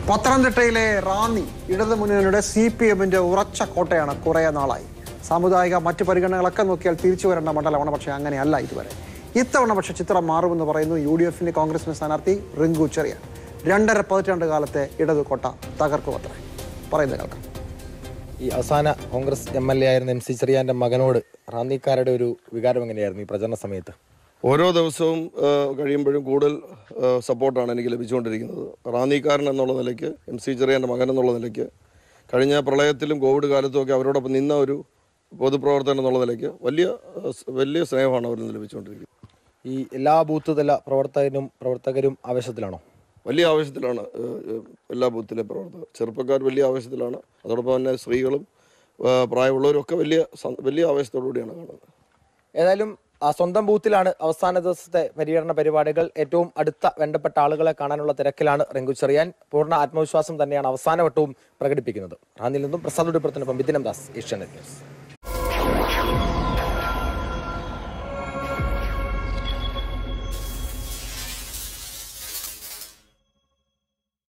പത്തനംതിട്ടയിലെ റാന്നി ഇടതുമുന്നണിയുടെ CPM-ന്റെ ഉറച്ച കോട്ടയാണ് കുറേ നാളായി. സാമുദായിക മറ്റ് പരിഗണനകളൊക്കെ നോക്കിയാൽ തിരിച്ചു വരേണ്ട മണ്ഡലമാണ്. പക്ഷേ അങ്ങനെയല്ല ഇതുവരെ. ഇത്തവണ പക്ഷേ ചിത്രം മാറുമെന്ന് പറയുന്നു UDF-ന്റെ കോൺഗ്രസിന്റെ സ്ഥാനാർത്ഥി റിങ്കു ചെറിയാൻ. 2.5 പതിറ്റാണ്ട് കാലത്തെ ഇടതു കോട്ട തകർക്കുമത്രേ. പറയുന്നത് കേൾക്കാം. ഈ അവസാന കോൺഗ്രസ് MLA ആയിരുന്ന MC ചെറിയാന്റെ മകനോട് റാന്നിക്കാരുടെ ഒരു വികാരം എങ്ങനെയായിരുന്നു ഈ പ്രചരണ സമയത്ത്? ഓരോ ദിവസവും കഴിയുമ്പോഴും കൂടുതൽ സപ്പോർട്ടാണ് എനിക്ക് ലഭിച്ചുകൊണ്ടിരിക്കുന്നത്. റാന്നിക്കാരൻ എന്നുള്ള നിലയ്ക്ക്, MC ചെറിയാൻ്റെ മകൻ എന്നുള്ള നിലയ്ക്ക്, കഴിഞ്ഞ പ്രളയത്തിലും കോവിഡ് കാലത്തുമൊക്കെ അവരോടൊപ്പം നിന്ന ഒരു പൊതുപ്രവർത്തകൻ എന്നുള്ള നിലയ്ക്ക് വലിയ സ്നേഹമാണ് അവരിൽ നിന്ന് ലഭിച്ചുകൊണ്ടിരിക്കുന്നത്. ഈ എല്ലാ ബൂത്ത് തല പ്രവർത്തകരും ആവേശത്തിലാണോ? വലിയ ആവേശത്തിലാണ് എല്ലാ ബൂത്തിലെ പ്രവർത്തകർ. ചെറുപ്പക്കാർ വലിയ ആവേശത്തിലാണ്. അതോടൊപ്പം തന്നെ സ്ത്രീകളും പ്രായമുള്ളവരും ഒക്കെ വലിയ ആവേശത്തോടു കൂടിയാണ് കാണുന്നത്. ഏതായാലും സ്വന്തം ബൂത്തിലാണ് അവസാന ദിവസത്തെ പര്യടന പരിപാടികൾ. ഏറ്റവും അടുത്ത വേണ്ടപ്പെട്ട ആളുകളെ കാണാനുള്ള തിരക്കിലാണ് റിങ്കു ചെറിയാൻ. പൂർണ്ണ ആത്മവിശ്വാസം തന്നെയാണ് അവസാനവട്ടവും പ്രകടിപ്പിക്കുന്നത്. റാന്നിയിൽ നിന്നും പ്രസാദ് ഉടുപ്പുറത്തിനൊപ്പം ബിദിനം ദാസ്, ഏഷ്യാനെറ്റ് ന്യൂസ്.